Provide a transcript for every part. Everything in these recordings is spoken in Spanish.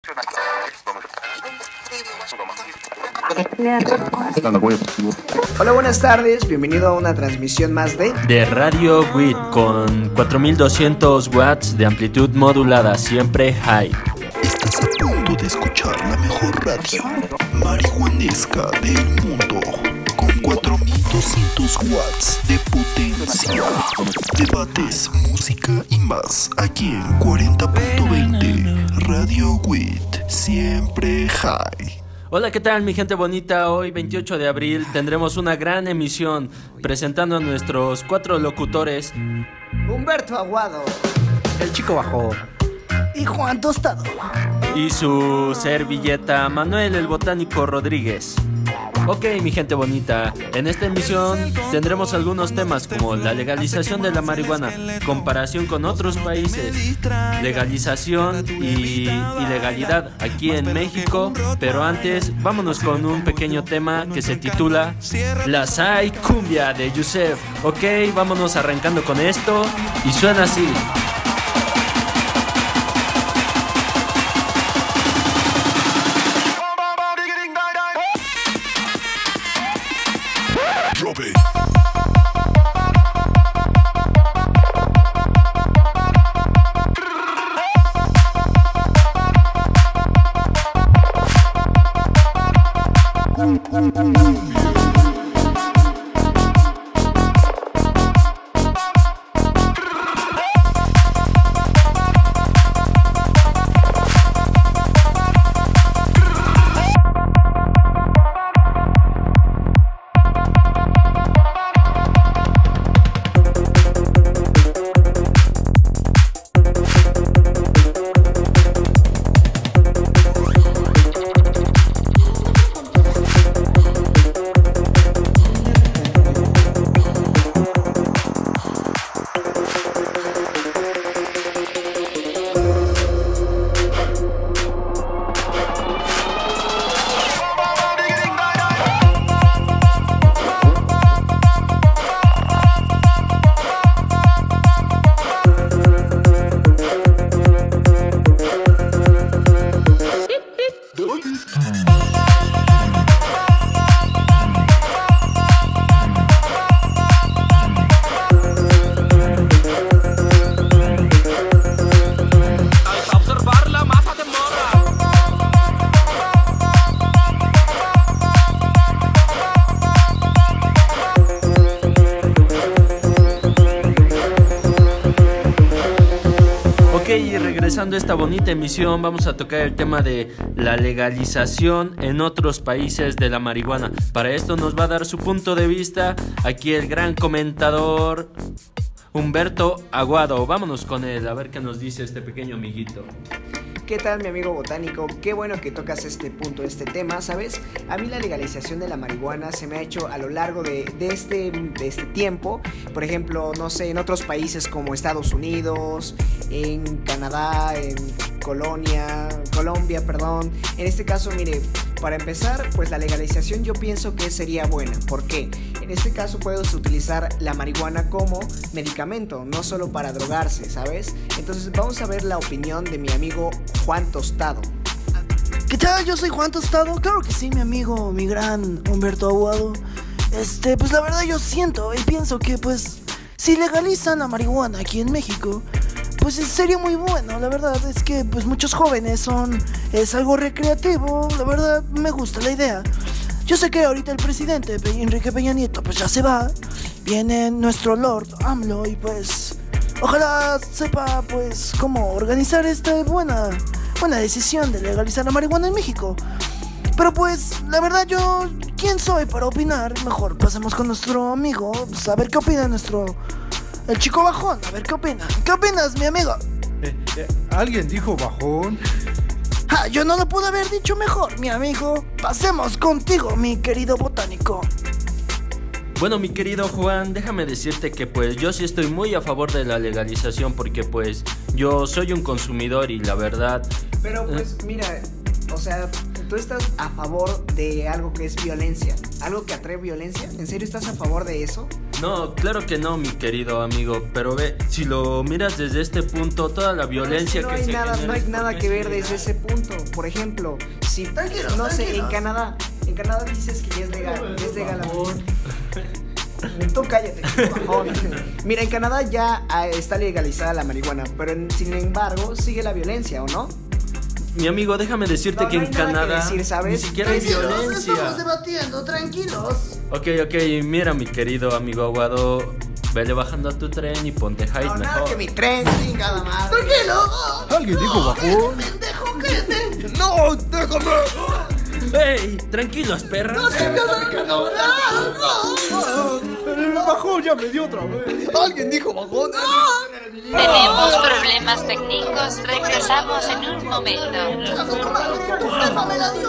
Hola, buenas tardes, bienvenido a una transmisión más de Radio WIT con 4200 watts de amplitud modulada, siempre high. Estás a punto de escuchar la mejor radio marihuanesca del mundo con 4200 watts de potencia. Debates, música y más aquí en 40.20 Radio WIT, siempre high. Hola, ¿qué tal mi gente bonita? Hoy 28 de abril tendremos una gran emisión presentando a nuestros 4 locutores: Humberto Aguado, el Chico Bajo y Juan Tostado, y su servilleta Manuel el Botánico Rodríguez. Ok, mi gente bonita, en esta emisión tendremos algunos temas como la legalización de la marihuana, comparación con otros países, legalización y ilegalidad aquí en México. Pero antes, vámonos con un pequeño tema que se titula La Sai Cumbia de Yusef. Ok, vámonos arrancando con esto y suena así. Y regresando a esta bonita emisión, vamos a tocar el tema de la legalización en otros países de la marihuana. Para esto nos va a dar su punto de vista aquí el gran comentador Humberto Aguado. Vámonos con él a ver qué nos dice este pequeño amiguito. ¿Qué tal, mi amigo botánico? Qué bueno que tocas este punto, este tema, ¿sabes? A mí la legalización de la marihuana se me ha hecho a lo largo de este tiempo. Por ejemplo, no sé, en otros países como Estados Unidos, en Canadá, en Colombia, En este caso, mire, para empezar, pues la legalización yo pienso que sería buena. ¿Por qué? En este caso puedes utilizar la marihuana como medicamento, no solo para drogarse, ¿sabes? Entonces vamos a ver la opinión de mi amigo Juan Tostado. ¿Qué tal? Yo soy Juan Tostado. Claro que sí, mi amigo, mi gran Humberto Aguado. Pues la verdad yo siento y pienso que pues si legalizan la marihuana aquí en México, pues sería muy bueno. La verdad es que pues muchos jóvenes es algo recreativo. La verdad me gusta la idea. Yo sé que ahorita el presidente Enrique Peña Nieto pues ya se va. Viene nuestro Lord AMLO y pues ojalá sepa pues cómo organizar esta buena decisión de legalizar la marihuana en México. Pero pues la verdad yo, ¿quién soy para opinar? Mejor pasemos con nuestro amigo, pues, a ver qué opina el Chico Bajón. A ver qué opina. ¿Qué opinas, mi amigo? ¿Alguien dijo bajón? Yo no lo pude haber dicho mejor, mi amigo. Pasemos contigo, mi querido botánico. Bueno, mi querido Juan, déjame decirte que pues yo sí estoy muy a favor de la legalización, porque pues yo soy un consumidor y la verdad... Pero pues mira, o sea, tú estás a favor de algo que es violencia, algo que atrae violencia. ¿En serio estás a favor de eso? No, claro que no, mi querido amigo, pero ve, si lo miras desde este punto, toda la violencia no que hay se nada, genera no hay es nada porque que es ver desde ilegal. ese punto. Por ejemplo, si no sé, en Canadá dices que ya es legal, la marihuana. Tú cállate, bajón. Mira, en Canadá ya está legalizada la marihuana, pero sin embargo sigue la violencia, ¿o no? Mi amigo, déjame decirte No, que no en hay nada que Canadá decir, ¿sabes? ni siquiera hay Estamos violencia. debatiendo, tranquilos. Ok, mira, mi querido amigo Aguado, vele bajando a tu tren y ponte high No, nada mejor. que mi tren, chingada madre. Tranquilo. Alguien dijo bajón. Pendejo, cállate. No, déjame. ¡Ey! Tranquilos, perra. El bajón ya me dio otra vez. Alguien dijo bajón. Tenemos problemas técnicos, regresamos en un momento. Tu jefa me la dio.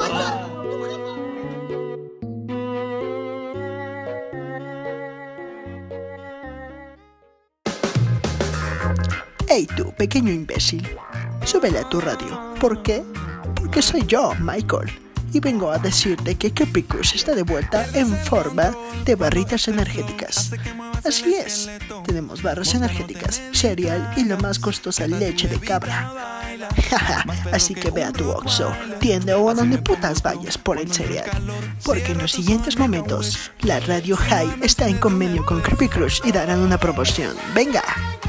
Hey tú, pequeño imbécil, súbele a tu radio. ¿Por qué? Porque soy yo, Michael, y vengo a decirte que Capicus está de vuelta en forma de barritas energéticas. Así es, tenemos barras energéticas, cereal y la más costosa leche de cabra. Así que ve a tu Oxxo, tienda o a donde putas vayas por el cereal, porque en los siguientes momentos la Radio High está en convenio con Creepy Crush y darán una promoción. ¡Venga!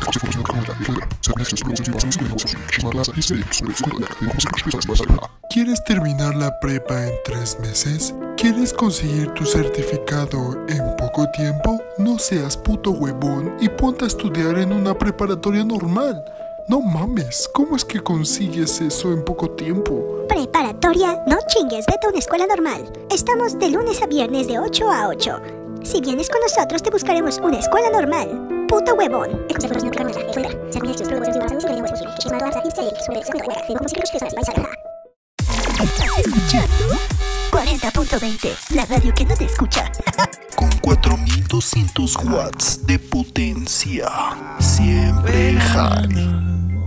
¿Quieres terminar la prepa en 3 meses? ¿Quieres conseguir tu certificado en poco tiempo? No seas puto huevón y ponte a estudiar en una preparatoria normal. No mames, ¿cómo es que consigues eso en poco tiempo? Preparatoria, no chingues, vete a una escuela normal. Estamos de lunes a viernes de 8 a 8. Si vienes con nosotros, te buscaremos una escuela normal. Puto huevón. Estás escuchando 40.20, la radio que no te escucha. Con 4200 watts de potencia. Siempre high.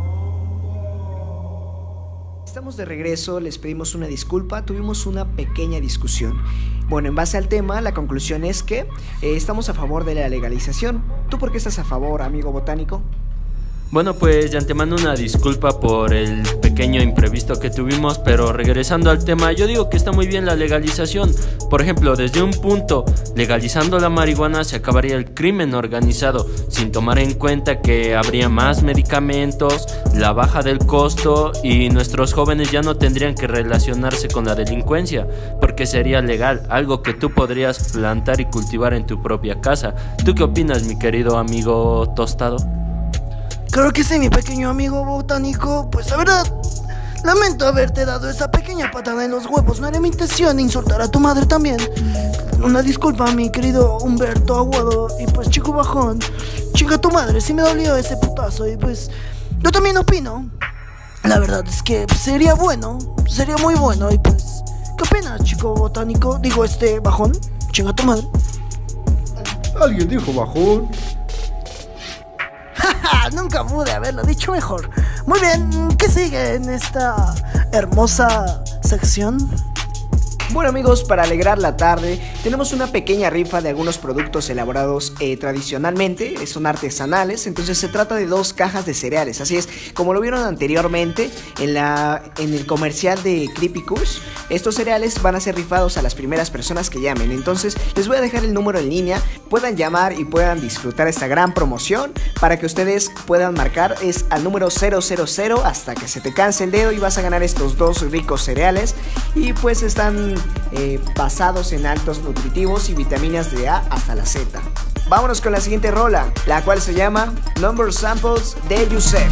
Estamos de regreso, les pedimos una disculpa, tuvimos una pequeña discusión. Bueno, en base al tema, la conclusión es que estamos a favor de la legalización. ¿Tú por qué estás a favor, amigo botánico? Bueno, pues de antemano una disculpa por el pequeño imprevisto que tuvimos, pero regresando al tema, yo digo que está muy bien la legalización. Por ejemplo, desde un punto, legalizando la marihuana se acabaría el crimen organizado, sin tomar en cuenta que habría más medicamentos, la baja del costo y nuestros jóvenes ya no tendrían que relacionarse con la delincuencia, porque sería legal, algo que tú podrías plantar y cultivar en tu propia casa. ¿Tú qué opinas, mi querido amigo Tostado? Claro que sí, mi pequeño amigo botánico. Pues la verdad, lamento haberte dado esa pequeña patada en los huevos. No era mi intención insultar a tu madre también. Una disculpa, mi querido Humberto Aguado. Y pues, chico bajón, chinga tu madre, sí me dolió ese putazo. Y pues, yo también opino. La verdad es que sería bueno, sería muy bueno. Y pues, ¿qué opinas, chico botánico? Digo, bajón, chinga tu madre. Alguien dijo bajón. Nunca pude haberlo dicho mejor. Muy bien, ¿qué sigue en esta hermosa sección? Bueno amigos, para alegrar la tarde tenemos una pequeña rifa de algunos productos elaborados tradicionalmente, son artesanales, entonces se trata de 2 cajas de cereales, así es, como lo vieron anteriormente en el comercial de Creepy Kush, estos cereales van a ser rifados a las primeras personas que llamen, entonces les voy a dejar el número en línea, puedan llamar y puedan disfrutar esta gran promoción para que ustedes puedan marcar, es al número 000 hasta que se te canse el dedo y vas a ganar estos 2 ricos cereales y pues están basados en altos nutritivos y vitaminas de A hasta la Z. Vámonos con la siguiente rola, la cual se llama Number Samples de Yusef.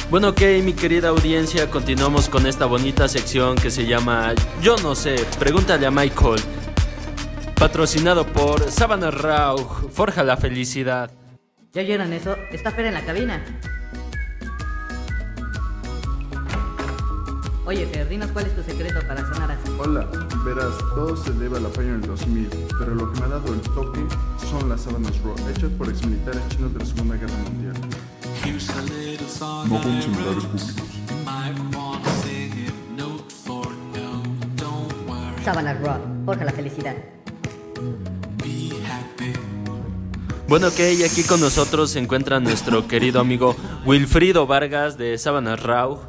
Bueno, ok, mi querida audiencia, continuamos con esta bonita sección que se llama Yo no sé, pregúntale a Michael. Patrocinado por Savannah Rauch, forja la felicidad. ¿Ya oyeron eso? Está Fer en la cabina. Oye, Fer, dinos cuál es tu secreto para sonar así. Hola, verás, todo se debe a la falla en el 2000, pero lo que me ha dado el toque son las sábanas Raw, hechas por exmilitares chinos de la Segunda Guerra Mundial. No somos empleados públicos. Savannah Raw, forja la felicidad. Bueno, ok, aquí con nosotros se encuentra nuestro querido amigo Wilfrido Vargas de Savannah Rauch.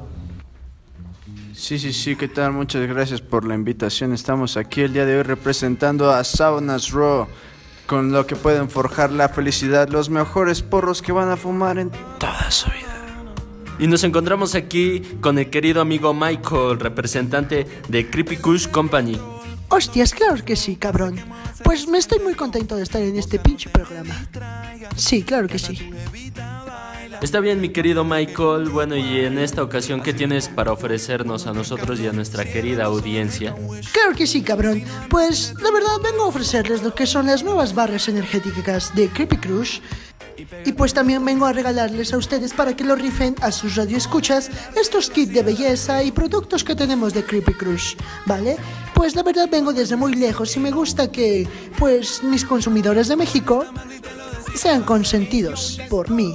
Sí, ¿qué tal? Muchas gracias por la invitación. Estamos aquí el día de hoy representando a Savannah Raw, con lo que pueden forjar la felicidad, los mejores porros que van a fumar en toda su vida. Y nos encontramos aquí con el querido amigo Michael, representante de Creepy Kush Company. Hostias, claro que sí, cabrón. Pues me estoy muy contento de estar en este pinche programa. Sí, claro que sí. Está bien, mi querido Michael. Bueno, y en esta ocasión, ¿qué tienes para ofrecernos a nosotros y a nuestra querida audiencia? Claro que sí, cabrón. Pues la verdad vengo a ofrecerles lo que son las nuevas barras energéticas de Creepy Crush. Y pues también vengo a regalarles a ustedes para que lo rifen a sus radioescuchas estos kits de belleza y productos que tenemos de Creepy Crush, ¿vale? Pues la verdad vengo desde muy lejos y me gusta que, pues, mis consumidores de México sean consentidos por mí.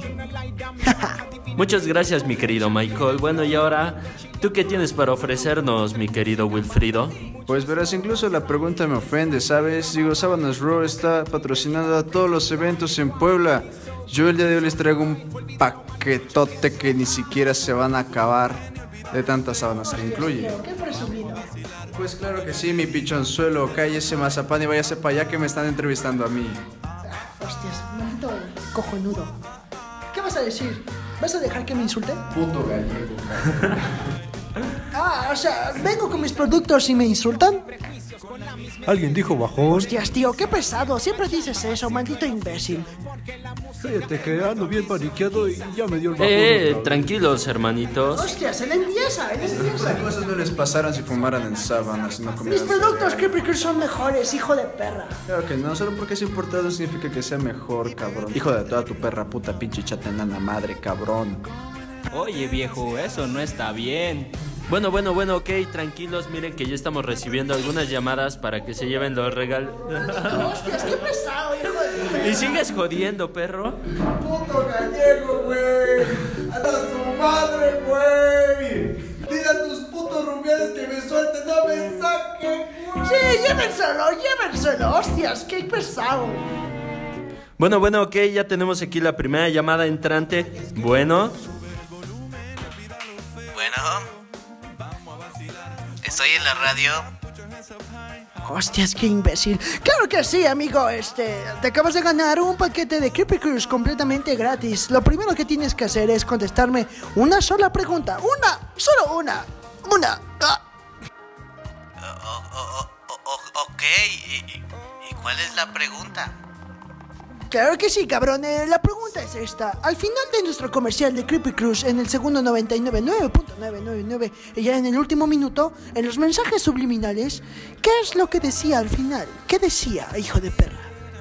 Muchas gracias, mi querido Michael. Bueno, y ahora, ¿tú qué tienes para ofrecernos, mi querido Wilfrido? Pues verás, incluso la pregunta me ofende, ¿sabes? Digo, Savannah Raw está patrocinando a todos los eventos en Puebla. Yo el día de hoy les traigo un paquetote que ni siquiera se van a acabar de tantas sábanas que incluye. ¡Qué presumido! Pues claro que sí, mi pichonzuelo, cállese mazapán y váyase para allá que me están entrevistando a mí. Hostias, maldito cojonudo. ¿Qué vas a decir? ¿Vas a dejar que me insulte? Puto gallego. O sea, vengo con mis productos y me insultan. Alguien dijo bajón. Hostias, tío, qué pesado. Siempre dices eso, maldito imbécil. Cállate que ando bien paniqueado y ya me dio el bajón. Tranquilos, hermanitos. Hostias, se le empieza, Esas cosas no les pasaran si fumaran en sábanas, no Mis comieran. productos Creepy Crush son mejores, hijo de perra. Claro que no, solo porque es importado no significa que sea mejor, cabrón. Hijo de toda tu perra puta pinche chata enana madre, cabrón. Oye, viejo, eso no está bien. Bueno, ok, tranquilos, miren que ya estamos recibiendo algunas llamadas para que se lleven los regalos. Hostias, qué pesado, hijo de perra. ¿Y sigues jodiendo, perro? Puto gallego, güey. ¡A tu madre, güey! Dile a tus putos rubiales que me suelten, no me saquen, güey. Sí, llévenselo. Hostias, qué pesado. Bueno, ok, ya tenemos aquí la primera llamada entrante. Bueno, estoy en la radio. Hostias, qué imbécil. Claro que sí, amigo. Te acabas de ganar un paquete de Creepy Crush completamente gratis. Lo primero que tienes que hacer es contestarme una sola pregunta. Solo una. Ok, ¿y cuál es la pregunta? Claro que sí, cabrón. La pregunta es esta. Al final de nuestro comercial de Creepy Crush, en el segundo 99.999, y ya en el último minuto, en los mensajes subliminales, ¿qué es lo que decía al final? ¿Qué decía, hijo de perra?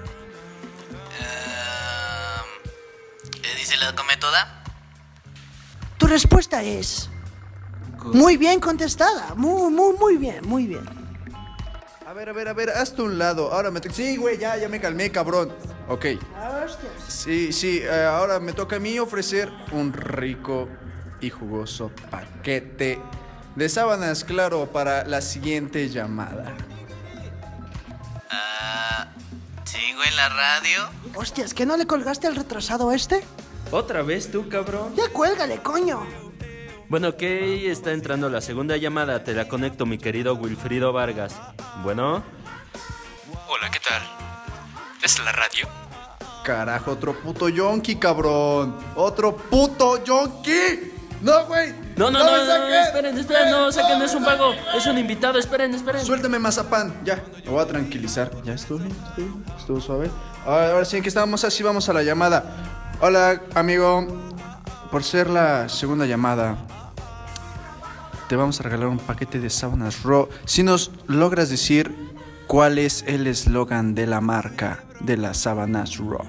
¿Dice la come toda? Tu respuesta es... Muy bien contestada. Muy bien. A ver, hazte un lado. Ahora me toca. Sí, güey, ya me calmé, cabrón. Ok. Sí, ahora me toca a mí ofrecer un rico y jugoso paquete de sábanas, claro, para la siguiente llamada. ¿Sigo en la radio? Hostias, ¿que no le colgaste al retrasado este? ¿Otra vez tú, cabrón? Ya cuélgale, coño. Bueno, ok, está entrando la segunda llamada. Te la conecto, mi querido Wilfrido Vargas. Bueno. Hola, ¿qué tal? ¿Es la radio? Carajo, otro puto yonki, cabrón. Otro puto yonki. No, güey. No, esperen, no, saquen, no es un vago, es un invitado, esperen. Suéltame mazapán, ya, me voy a tranquilizar. Ya estuvo suave. Ahora sí, que estábamos así, vamos a la llamada. Hola, amigo. por ser la segunda llamada, te vamos a regalar un paquete de sábanas Raw. Si nos logras decir cuál es el eslogan de la marca de las sábanas Raw.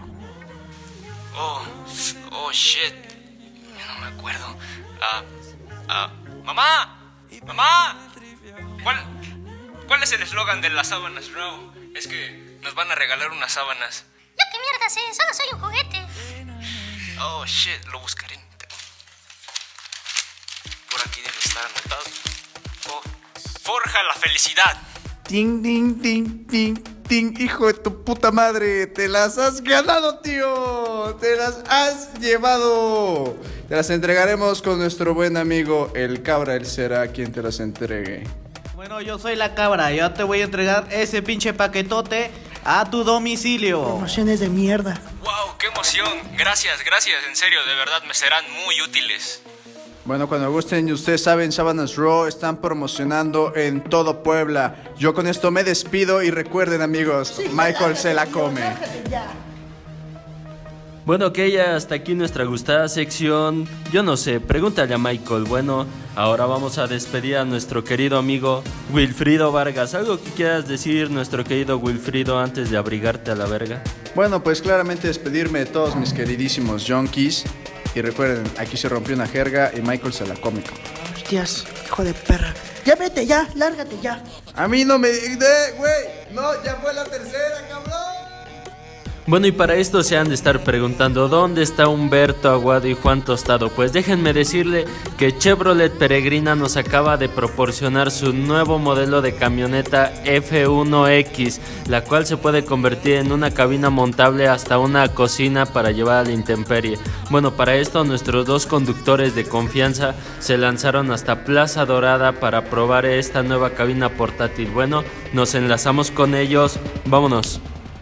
Oh, shit. Ya no me acuerdo. ¡Mamá! ¡Mamá! ¿Cuál es el eslogan de las sábanas Raw? Es que nos van a regalar unas sábanas. Yo qué mierda sé, solo soy un juguete. Oh, shit, lo buscaré. Por aquí debe estar anotado. Oh, forja la felicidad. Ting, ting, ting, ting, ting. Hijo de tu puta madre, te las has ganado, tío. Te las has llevado. Te las entregaremos con nuestro buen amigo el Cabra. Él será quien te las entregue. Bueno, yo soy la Cabra. Yo te voy a entregar ese pinche paquetote a tu domicilio. Promociones de mierda. Wow, qué emoción. Gracias. En serio, de verdad me serán muy útiles. Bueno, cuando gusten, ustedes saben, Sábanas Raw están promocionando en todo Puebla. Yo con esto me despido y recuerden, amigos, sí, Michael se la come. Bueno, ok, ya hasta aquí nuestra gustada sección. Yo no sé, pregúntale a Michael. Bueno, ahora vamos a despedir a nuestro querido amigo Wilfrido Vargas. ¿Algo que quieras decir, nuestro querido Wilfrido, antes de abrigarte a la verga? Bueno, pues claramente despedirme de todos mis queridísimos junkies. Y recuerden, aquí se rompió una jerga y Michael se la come. Hostias, hijo de perra. Ya vete, ya, lárgate ya. A mí no me... güey, no, ya fue la tercera, cabrón. Bueno, y para esto se han de estar preguntando ¿dónde está Humberto Aguado y Juan Tostado? Pues déjenme decirle que Chevrolet Peregrina nos acaba de proporcionar su nuevo modelo de camioneta F1X, la cual se puede convertir en una cabina montable hasta una cocina para llevar a la intemperie. Bueno, para esto nuestros dos conductores de confianza se lanzaron hasta Plaza Dorada para probar esta nueva cabina portátil. Bueno, nos enlazamos con ellos, vámonos.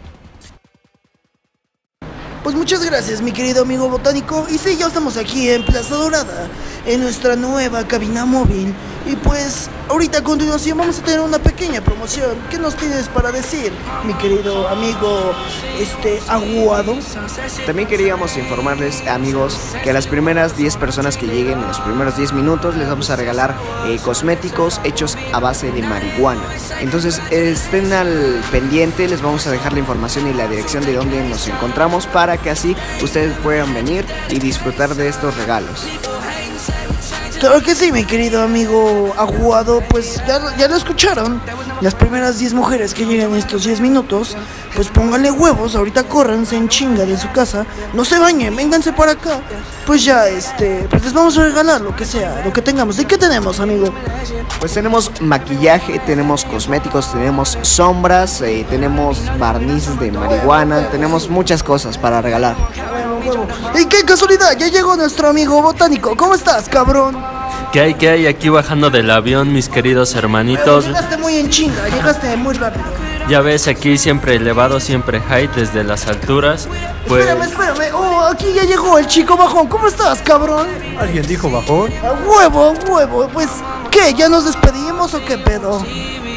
Pues muchas gracias, mi querido amigo botánico. Y sí, ya estamos aquí en Plaza Dorada, en nuestra nueva cabina móvil. Y pues, ahorita a continuación vamos a tener una pequeña promoción. ¿Qué nos tienes para decir, mi querido amigo Aguado? También queríamos informarles, amigos, que a las primeras 10 personas que lleguen en los primeros 10 minutos les vamos a regalar cosméticos hechos a base de marihuana. Entonces, estén al pendiente, les vamos a dejar la información y la dirección de donde nos encontramos para que así ustedes puedan venir y disfrutar de estos regalos. Claro que sí, mi querido amigo Aguado, pues ya lo escucharon. Las primeras 10 mujeres que lleguen en estos 10 minutos, pues pónganle huevos, ahorita córranse en chinga de su casa, no se bañen, vénganse para acá. Pues ya, pues les vamos a regalar lo que sea, lo que tengamos. ¿Y qué tenemos, amigo? Pues tenemos maquillaje, tenemos cosméticos, tenemos sombras, tenemos barnices de marihuana, tenemos muchas cosas para regalar. ¡Y qué casualidad! Ya llegó nuestro amigo botánico. ¿Cómo estás, cabrón? ¿Qué hay aquí bajando del avión, mis queridos hermanitos? Llegaste muy en chinga, llegaste muy rápido. Ya ves, aquí siempre elevado, siempre high desde las alturas. Pues... Espérame. Oh, aquí ya llegó el chico bajón. ¿Cómo estás, cabrón? ¿Alguien dijo bajón? A huevo. Pues, ¿qué? ¿Ya nos despedimos o qué pedo?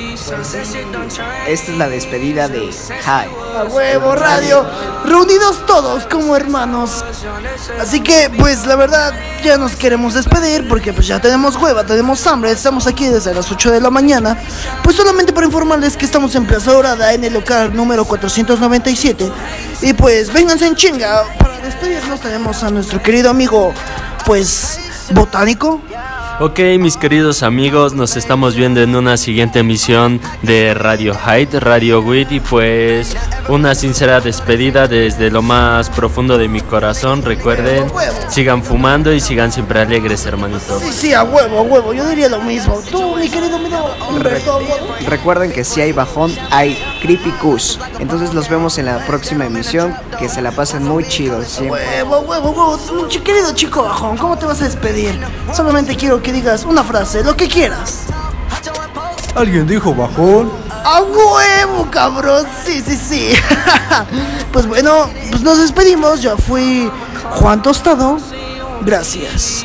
Esta es la despedida de High. A huevo radio, reunidos todos como hermanos. Así que pues la verdad ya nos queremos despedir porque pues ya tenemos hueva, tenemos hambre. Estamos aquí desde las 8 de la mañana. Pues solamente para informarles que estamos en Plaza Dorada, en el local número 497. Y pues vénganse en chinga. Para despedirnos tenemos a nuestro querido amigo pues botánico. Ok, mis queridos amigos, nos estamos viendo en una siguiente emisión de Radio Hyde, Radio Wit, y pues una sincera despedida desde lo más profundo de mi corazón. Recuerden, sigan fumando y sigan siempre alegres, hermanitos. Sí, a huevo, yo diría lo mismo. Tú, mi querido amigo Humberto. Recuerden que si hay bajón, hay Creepy Kush. Entonces los vemos en la próxima emisión, que se la pasen muy chido siempre. Huevo, querido chico bajón, ¿cómo te vas a despedir? Solamente quiero que digas una frase, lo que quieras. ¿Alguien dijo bajón? ¡A huevo, cabrón! Sí. Pues bueno, pues nos despedimos. Yo fui Juan Tostado. Gracias.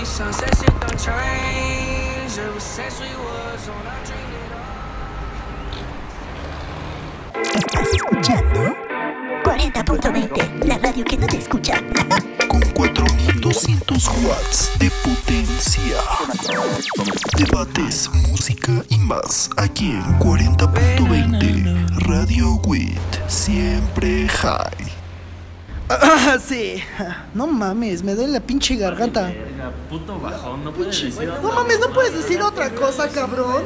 Estás escuchando 40.20, la radio que no te escucha. Con 4 200 watts de potencia. Debates, música y más aquí en 40.20 Radio WIT. Siempre high. Sí. No mames, me duele la pinche garganta. Verga, puto bajón, no puedes decir otra No mames, no puedes decir otra cosa, cabrón.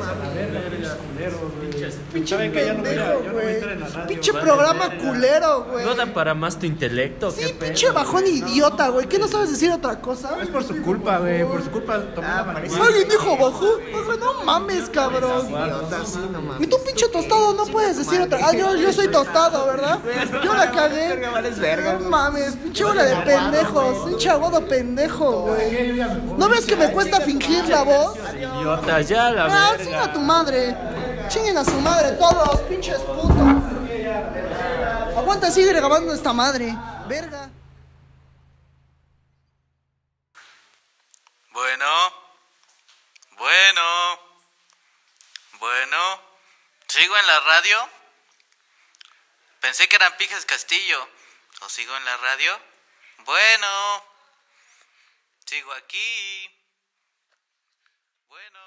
Pinche pendejo, güey. Pinche programa culero, güey. ¿No da para más tu intelecto? Sí, pinche bajón idiota, güey. ¿Qué no sabes decir otra cosa? Es por su culpa, güey. Por su culpa tomé la marihuana. ¿Alguien dijo bajón? No mames, cabrón. Y tú, pinche tostado, no puedes decir otra. Ah, yo soy tostado, ¿verdad? Yo la cagué. No mames, pinche hora de pendejos. Pinche aguado pendejo, güey. ¿No ves que me cuesta fingir la voz? Idiota, ya la Ah, verga. chinga a tu madre. Chinguen a su madre todos, pinches putos. Aguanta, sigue grabando esta madre. Verga. Bueno. ¿Sigo en la radio? Pensé que eran Pijes Castillo. ¿O sigo en la radio? Bueno. Sigo aquí. Bueno.